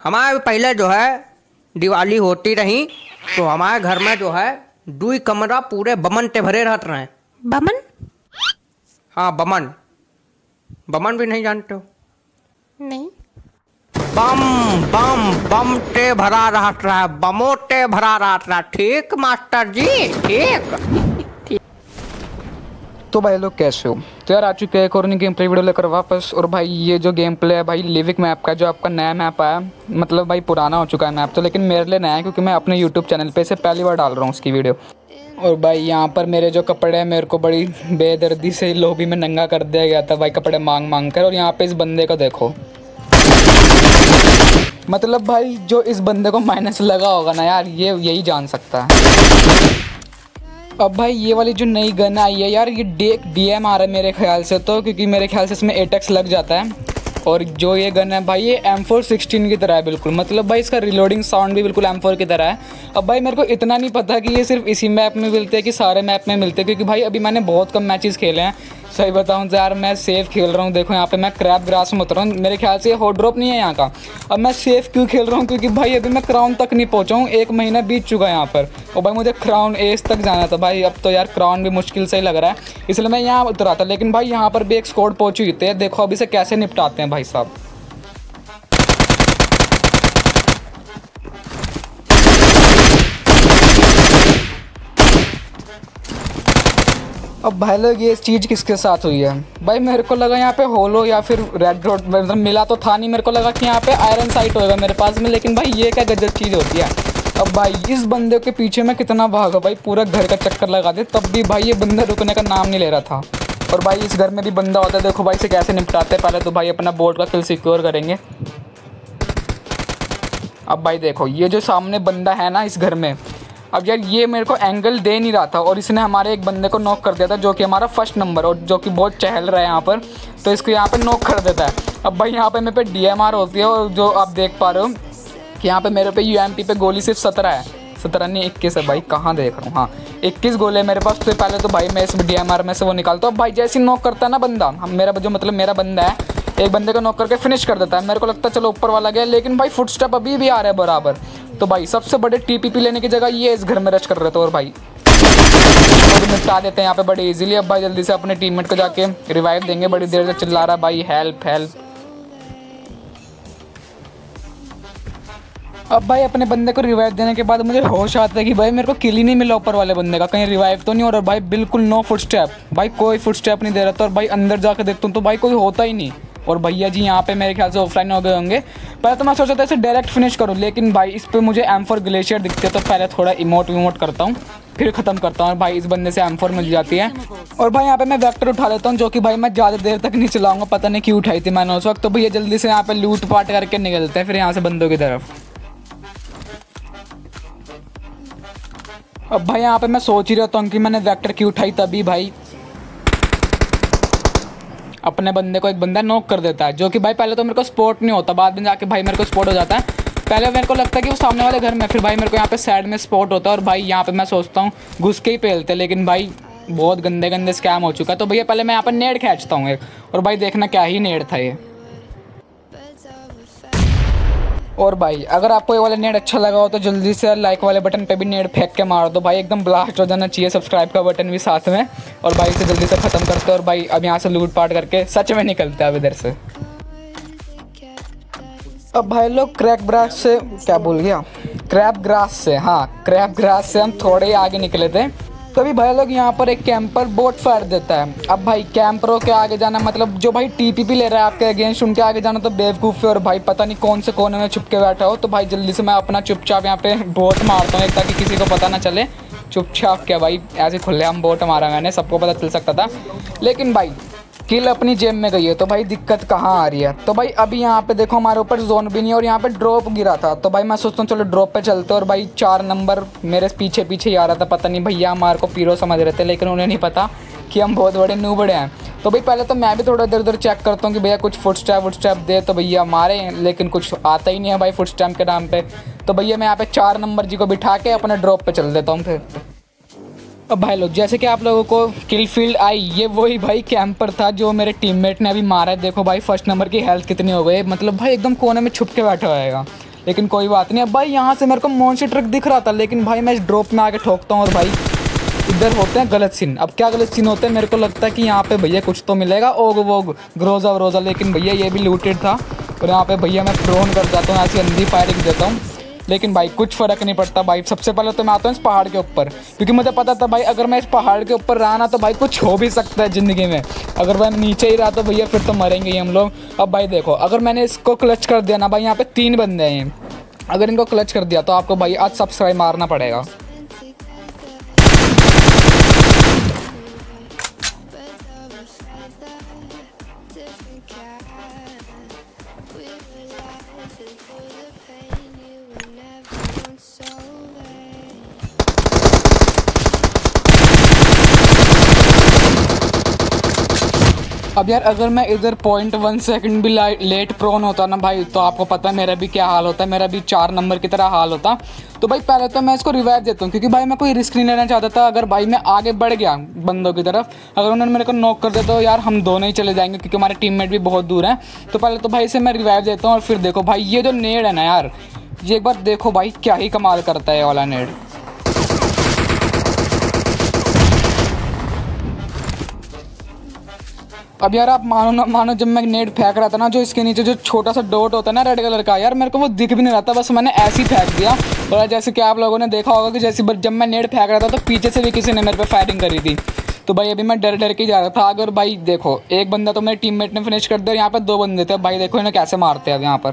हमारे पहले जो है दिवाली होती रही तो हमारे घर में जो है दुई कमरा पूरे बमन ते भरे रहते रहे। बमन? हाँ बमन। बमन भी नहीं जानते हो? नहीं। बम बम बम ते भरा रहता है, बमो ते भरा रहता है। ठीक मास्टर जी, ठीक। तो भाई लोग कैसे हो? तो यार आ चुके हैं एक और नई गेम प्ले वीडियो लेकर वापस। और भाई ये जो गेम प्ले है भाई लिविक मैप का, जो आपका नया मैप आया, मतलब भाई पुराना हो चुका है मैप तो, लेकिन मेरे लिए नया है क्योंकि मैं अपने यूट्यूब चैनल पे इसे पहली बार डाल रहा हूँ उसकी वीडियो। और भाई यहाँ पर मेरे जो कपड़े हैं मेरे को बड़ी बेदर्दी से लॉबी में नंगा कर दिया गया था भाई, कपड़े मांग मांग कर। और यहाँ पे इस बंदे को देखो, मतलब भाई जो इस बंदे को माइनस लगा होगा ना यार, ये यही जान सकता है। अब भाई ये वाली जो नई गन आई है यार, ये डीएम आ रहा है मेरे ख्याल से तो, क्योंकि मेरे ख्याल से इसमें 8x लग जाता है। और जो ये गन है भाई ये M416 की तरह है बिल्कुल, मतलब भाई इसका रिलोडिंग साउंड भी बिल्कुल M4 की तरह है। अब भाई मेरे को इतना नहीं पता कि ये सिर्फ इसी मैप में मिलते हैं कि सारे मैप में मिलते हैं, क्योंकि भाई अभी मैंने बहुत कम मैचेस खेले हैं। सही बताऊँ तो यार मैं सेफ खेल रहा हूँ। देखो यहाँ पे मैं क्रैप ग्रास में उतर रहा हूँ, मेरे ख्याल से ये हॉट ड्रॉप नहीं है यहाँ का। अब मैं सेफ क्यों खेल रहा हूँ? क्योंकि भाई अभी मैं क्राउन तक नहीं पहुँचा हूँ, 1 महीना बीत चुका है यहाँ पर। और भाई मुझे क्राउन एज तक जाना था भाई, अब तो यार क्राउन भी मुश्किल से ही लग रहा है, इसलिए मैं यहाँ उतरा था। लेकिन भाई यहाँ पर भी एक स्क्वाड पहुँची हुई थी, देखो अभी से कैसे निपटाते हैं भाई साहब। अब भाई लोग ये चीज़ किसके साथ हुई है? भाई मेरे को लगा यहाँ पे होलो या फिर रेड डॉट, मतलब मिला तो था नहीं, मेरे को लगा कि यहाँ पे आयरन साइट होएगा मेरे पास में, लेकिन भाई ये क्या गजब चीज़ होती है। अब भाई इस बंदे के पीछे मैं कितना भागा भाई, पूरा घर का चक्कर लगा दे, तब भी भाई ये बंदा रुकने का नाम नहीं ले रहा था। और भाई इस घर में भी बंदा होता है, देखो भाई से कैसे निपटाते हैं। पहले तो भाई अपना बोर्ड का किल सिक्योर करेंगे। अब भाई देखो ये जो सामने बंदा है ना इस घर में, अब यार ये मेरे को एंगल दे नहीं रहा था और इसने हमारे एक बंदे को नॉक कर दिया था, जो कि हमारा फर्स्ट नंबर और जो कि बहुत चहल रहा है यहाँ पर, तो इसको यहाँ पे नॉक कर देता है। अब भाई यहाँ पे मेरे पे DMR होती है, और जो आप देख पा रहे हो कि यहाँ पे मेरे पे UMP पे गोली सिर्फ 17 है, 17 नहीं 21 है भाई, कहाँ देख रहा हूँ, हाँ 21 गोले मेरे पास। तो पहले तो भाई मैं इस DMR में से वो निकालता हूँ। अब भाई जैसे ही नॉक करता है ना बंदा, मेरा जो मतलब मेरा बंदा है, एक बंदे को नॉक करके फिनिश कर देता है। मेरे को लगता है चलो ऊपर वाला गया, लेकिन भाई फुटस्टेप अभी भी आ रहा है बराबर। तो भाई सबसे बड़े TPP लेने की जगह ये इस घर में रश कर रहे थे, और भाई निपटा देते हैं यहाँ पे बड़े इजीली। अब भाई जल्दी से अपने टीममेट को जाके रिवाइव देंगे, बड़ी देर से चिल्ला रहा है भाई हेल्प हेल्प। अब भाई अपने बंदे को रिवाइव देने के बाद मुझे होश आता है कि भाई मेरे को किल ही नहीं मिला ऊपर वाले बंदे का, कहीं रिवाइव तो नहीं हो रहा। भाई बिल्कुल नो फुटस्टेप, भाई कोई फुटस्टेप नहीं दे रहा था। और भाई अंदर जाकर देखता हूँ तो भाई कोई होता ही नहीं। और भैया जी यहाँ पे मेरे ख्याल से ऑफलाइन हो गए होंगे। पहले तो मैं सोचा था इसे डायरेक्ट फिनिश करूँ, लेकिन भाई इस पर मुझे M4 ग्लेशियर दिखते, तो पहले थोड़ा इमोट करता हूँ फिर ख़त्म करता हूँ। और भाई इस बंदे से M4 मिल जाती है। और भाई यहाँ पे मैं वेक्टर उठा लेता हूँ, जो कि भाई मैं ज़्यादा देर तक नहीं चलाऊँगा, पता नहीं क्यों उठाई थी मैंने उस वक्त। तो भैया जल्दी से यहाँ पे लूट पाट करके निकलते हैं फिर यहाँ से बंदों की तरफ। अब भाई यहाँ पे मैं सोच ही रहता हूँ कि मैंने वेक्टर क्यों उठाई, तभी भाई अपने बंदे को एक बंदा नॉक कर देता है, जो कि भाई पहले तो मेरे को स्पॉट नहीं होता, बाद में जाके भाई मेरे को स्पॉट हो जाता है। पहले मेरे को लगता है कि वो सामने वाले घर में, फिर भाई मेरे को यहाँ पे साइड में स्पॉट होता है। और भाई यहाँ पे मैं सोचता हूँ घुस के ही पेलते, लेकिन भाई बहुत गंदे गंदे स्कैम हो चुका है। तो भैया पहले मैं यहाँ पर नेड खींचता हूँ एक, और भाई देखना क्या ही नेड था ये। और भाई अगर आपको ये वाला नेट अच्छा लगा हो तो जल्दी से लाइक वाले बटन पे भी नेट फेंक के मार दो भाई, एकदम ब्लास्ट हो जाना चाहिए। सब्सक्राइब का बटन भी साथ में, और भाई इसे जल्दी से ख़त्म करते हैं। और भाई अब यहाँ से लूट पाट करके सच में निकलते हैं अब इधर से। अब भाई लोग क्रैप ग्रास से, क्या बोल गया, क्रैप ग्रास से, हाँ क्रैप ग्रास से हम थोड़े ही आगे निकले थे। तभी भाई लोग यहाँ पर एक कैंपर बोट फायर देता है। अब भाई कैंपरों के आगे जाना, मतलब जो भाई TPP ले रहा है आपके अगेंस्ट, उनके आगे जाना तो बेवकूफ़ है। और भाई पता नहीं कौन से कोने में छुप के बैठा हो। तो भाई जल्दी से मैं अपना चुपचाप यहाँ पे बोट मारता हूँ एक, ताकि किसी को पता ना चले। चुपचाप क्या भाई, ऐसे खुलेआम बोट मारा मैंने, सबको पता चल सकता था, लेकिन भाई किल अपनी जेब में गई है, तो भाई दिक्कत कहाँ आ रही है। तो भाई अभी यहाँ पे देखो हमारे ऊपर जोन भी नहीं है, और यहाँ पे ड्रॉप गिरा था। तो भाई मैं सोचता हूँ चलो ड्रॉप पे चलते। और भाई 4 नंबर मेरे पीछे पीछे ही आ रहा था, पता नहीं भैया हमारे को पीरो समझ रहे थे, लेकिन उन्हें नहीं पता कि हम बहुत बड़े नूबड़े बड़े हैं। तो भाई पहले तो मैं भी थोड़ा इधर उधर चेक करता हूँ कि भैया कुछ फुटस्टेप दे, तो भैया मारे, लेकिन कुछ आता ही नहीं है भाई फुटस्टेप के नाम पे। तो भैया मैं यहाँ पे 4 नंबर जी को बिठा के अपने ड्रॉप पे चल देता हूँ फिर। अब भाई लोग जैसे कि आप लोगों को किल फील्ड आई, ये वही भाई कैंपर था जो मेरे टीममेट ने अभी मारा है। देखो भाई फर्स्ट नंबर की हेल्थ कितनी हो गई, मतलब भाई एकदम कोने में छुप के बैठा होएगा। लेकिन कोई बात नहीं। अब भाई यहाँ से मेरे को मॉन्स्टर ट्रक दिख रहा था, लेकिन भाई मैं इस ड्रॉप में आके ठोकता हूँ और भाई इधर होते हैं गलत सीन। अब क्या गलत सीन होते हैं, मेरे को लगता है कि यहाँ पे भैया कुछ तो मिलेगा, ओग वोग ग्रोजा व्रोजा, लेकिन भैया ये भी लूटेड था। और यहाँ पे भैया मैं प्रोन कर जाता हूँ, ऐसी अंधी फायरिंग देता हूँ, लेकिन भाई कुछ फ़र्क नहीं पड़ता भाई। सबसे पहले तो मैं आता हूँ इस पहाड़ के ऊपर, क्योंकि मुझे पता था भाई अगर मैं इस पहाड़ के ऊपर रहा ना तो भाई कुछ हो भी सकता है ज़िंदगी में। अगर मैं नीचे ही रहा तो भैया फिर तो मरेंगे ही हम लोग। अब भाई देखो, अगर मैंने इसको क्लच कर दिया ना भाई, यहाँ पे 3 बंदे हैं, अगर इनको क्लच कर दिया तो आपको भाई आज सब्सक्राइब मारना पड़ेगा। अब यार अगर मैं इधर 0.1 सेकंड भी लेट प्रोन होता ना भाई, तो आपको पता है मेरा भी क्या हाल होता है, मेरा भी 4 नंबर की तरह हाल होता। तो भाई पहले तो मैं इसको रिवाइव देता हूँ, क्योंकि भाई मैं कोई रिस्क नहीं लेना चाहता था। अगर भाई मैं आगे बढ़ गया बंदों की तरफ, अगर उन्होंने मेरे को नॉक कर दिया तो यार हम दोनों ही चले जाएंगे, क्योंकि हमारे टीममेट भी बहुत दूर हैं। तो पहले तो भाई इसे मैं रिवाइव देता हूँ, और फिर देखो भाई ये जो नेड है ना यार, ये एक बार देखो भाई क्या ही कमाल करता है ये वाला नेड। अब यार आप मानो ना मानो, जब मैं नेट फेंक रहा था ना, जो इसके नीचे जो छोटा सा डॉट होता है ना रेड कलर का, यार मेरे को वो दिख भी नहीं रहा था, बस मैंने ऐसे ही फेंक दिया। और जैसे कि आप लोगों ने देखा होगा कि जैसे जब मैं नेट फेंक रहा था तो पीछे से भी किसी ने मेरे पे फायरिंग करी थी। तो भाई अभी मैं डर डर के जा रहा था। अगर भाई देखो, एक बंदा तो मेरे टीममेट ने फिनिश कर दिया, यहाँ पे 2 बंदे थे। भाई देखो इन्हें कैसे मारते हैं अब यहाँ पर।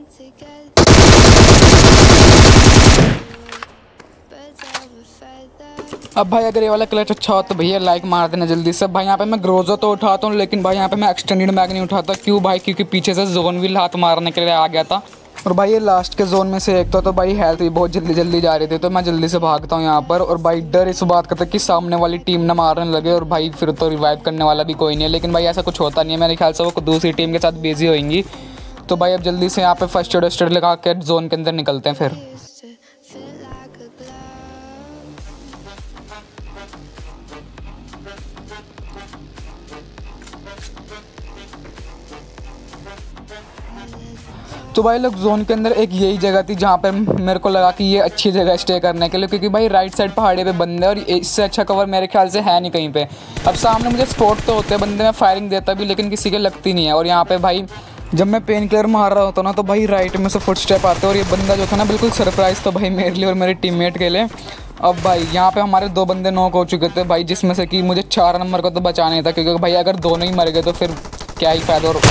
अब भाई अगर ये वाला क्लच अच्छा हो तो भैया लाइक मार देना जल्दी से। भाई यहाँ पे मैं ग्रोजा तो उठाता हूँ, लेकिन भाई यहाँ पे मैं एक्सटेंडेड मैग नहीं उठाता। क्यों भाई? क्योंकि पीछे से जोन व्हील हाथ मारने के लिए आ गया था, और भाई ये लास्ट के जोन में से एक था, तो भाई हेल्थ भी बहुत जल्दी जा रही थी, तो मैं जल्दी से भागता हूँ यहाँ पर। और भाई डर इस बात का था कि सामने वाली टीम ना मारने लगे, और भाई फिर तो रिवाइव करने वाला भी कोई नहीं है। लेकिन भाई ऐसा कुछ होता नहीं है, मेरे ख्याल से वो दूसरी टीम के साथ बिजी होंगी। तो भाई अब जल्दी से यहाँ पे फर्स्ट एड वेस्ट लगा के जोन के अंदर निकलते हैं फिर। तो भाई लोग जोन के अंदर एक यही जगह थी जहाँ पे मेरे को लगा कि ये अच्छी जगह स्टे करने के लिए, क्योंकि भाई राइट साइड पहाड़ी पे बंदे, और इससे अच्छा कवर मेरे ख्याल से है नहीं कहीं पे। अब सामने मुझे स्पॉट तो होते हैं बंदे, मैं फायरिंग देता भी, लेकिन किसी के लगती नहीं है। और यहाँ पे भाई जब मैं पेन किलर मार रहा होता ना, तो भाई राइट में से फुट स्टेप आते, और ये बंदा जो था ना बिल्कुल सरप्राइज था भाई मेरे लिए और मेरे टीममेट के लिए। अब भाई यहाँ पे हमारे 2 बंदे नॉक हो चुके थे भाई, जिसमें से कि मुझे 4 नंबर को तो बचाना ही था, क्योंकि भाई अगर दोनों ही मर गए तो फिर क्या ही फायदा। और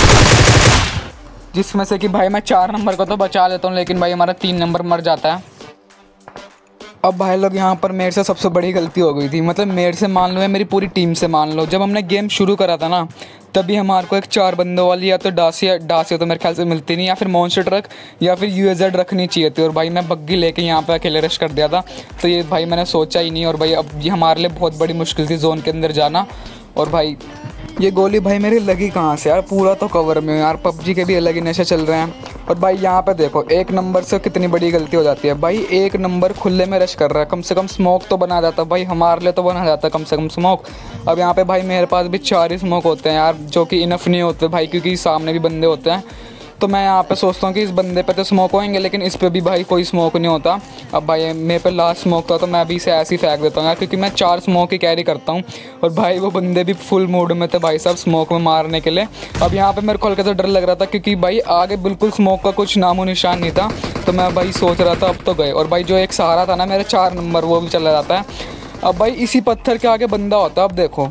जिसमें से कि भाई मैं 4 नंबर को तो बचा लेता हूँ, लेकिन भाई हमारा 3 नंबर मर जाता है। अब भाई लोग यहाँ पर मेरे से सबसे बड़ी गलती हो गई थी, मतलब मेरे से मान लो या मेरी पूरी टीम से मान लो। जब हमने गेम शुरू करा था ना, तभी हमारे को एक 4 बंदों वाली या तो डासिया तो मेरे ख्याल से मिलती नहीं, या फिर मॉन्स्टर ट्रक या फिर यूएजेड रखनी चाहिए थी। और भाई मैं बग्गी लेके यहाँ पे अकेले रश कर दिया था, तो ये भाई मैंने सोचा ही नहीं। और भाई अब ये हमारे लिए बहुत बड़ी मुश्किल थी जोन के अंदर जाना। और भाई ये गोली भाई मेरी लगी कहाँ से यार, पूरा तो कवर में यार। पबजी के भी अलग ही नशे चल रहे हैं। और भाई यहाँ पे देखो 1 नंबर से कितनी बड़ी गलती हो जाती है भाई। 1 नंबर खुले में रश कर रहा है, कम से कम स्मोक तो बना जाता भाई, हमारे लिए तो बना जाता कम से कम स्मोक। अब यहाँ पे भाई मेरे पास भी 4 ही स्मोक होते हैं यार, जो कि इनफ नहीं होते भाई, क्योंकि सामने भी बंदे होते हैं। तो मैं यहाँ पे सोचता हूँ कि इस बंदे पे तो स्मोक होंगे, लेकिन इस पे भी भाई कोई स्मोक नहीं होता। अब भाई मेरे पे लास्ट स्मोक था, तो मैं अभी इसे ऐसे ही फेंक देता हूँ यार, क्योंकि मैं 4 स्मोक ही कैरी करता हूँ। और भाई वो बंदे भी फुल मूड में थे भाई साहब स्मोक में मारने के लिए। अब यहाँ पे मेरे को हल्का सा डर लग रहा था, क्योंकि भाई आगे बिल्कुल स्मोक का कुछ नामो निशान नहीं था। तो मैं भाई सोच रहा था अब तो गए। और भाई जो एक सहारा था ना मेरे 4 नंबर, वो भी चला जाता है। अब भाई इसी पत्थर के आगे बंदा होता है। अब देखो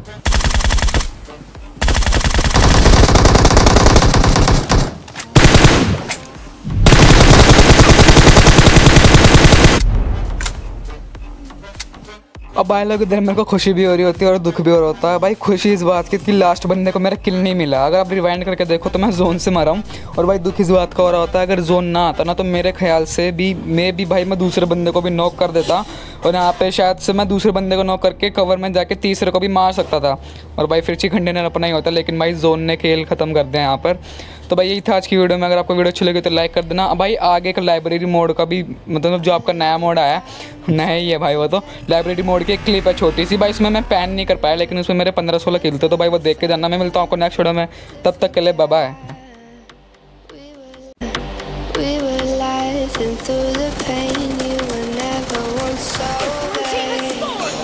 अब भाई लोग इधर मेरे को खुशी भी हो रही होती है और दुख भी हो रहा होता है। भाई खुशी इस बात की कि लास्ट बंदे को मेरा किल नहीं मिला। अगर आप रिवाइंड करके देखो तो मैं जोन से मरा हूँ। और भाई दुख इस बात का हो रहा होता है, अगर जोन ना आता ना तो मेरे ख्याल से भी भाई मैं दूसरे बंदे को भी नॉक कर देता। और यहाँ पे शायद से मैं दूसरे बंदे को नॉक करके कवर में जाके तीसरे को भी मार सकता था। और भाई फिर चिकन डिनर अपना ही होता, लेकिन भाई जोन ने खेल ख़त्म कर दिया यहाँ पर। तो भाई यही था आज की वीडियो में। अगर आपको वीडियो अच्छी लगी तो लाइक कर देना। भाई आगे का लाइब्रेरी मोड का भी, मतलब जो आपका नया मोड आया है, नया ही है भाई वो, तो लाइब्रेरी मोड की एक क्लिप है छोटी सी भाई, इसमें मैं पैन नहीं कर पाया, लेकिन उसमें मेरे 15-16 किल थे। तो भाई वो देख के जाना। मैं मिलता हूँ आपको नेक्स्ट वीडियो में, तब तक के लिए bye bye. living through the pain. You were never once so vain.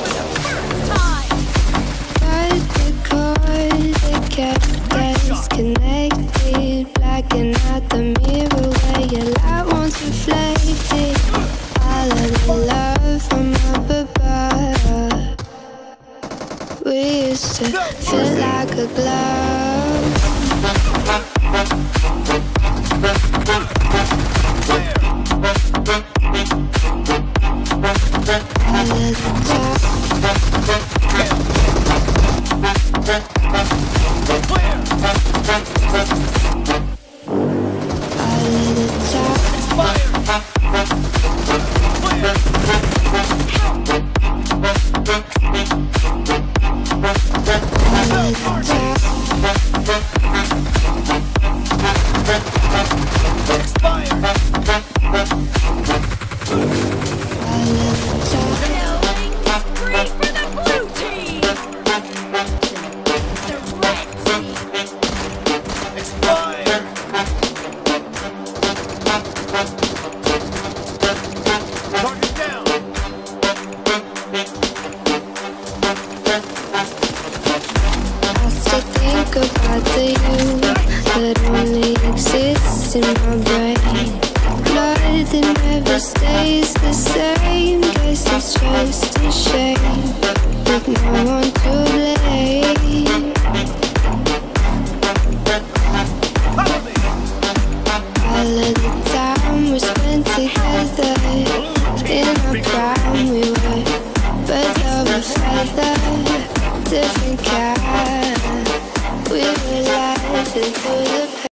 But because they kept us connected, blacking out the mirror where your light once reflected. All of the love from up above, we used to feel like a glove. All of the top. About the you that only exists in my brain. Nothing never stays the same. Guess it's just a shame with no one to blame. All of the time we spent together, in our prime we were birds of a feather, different kind. We were laughing through the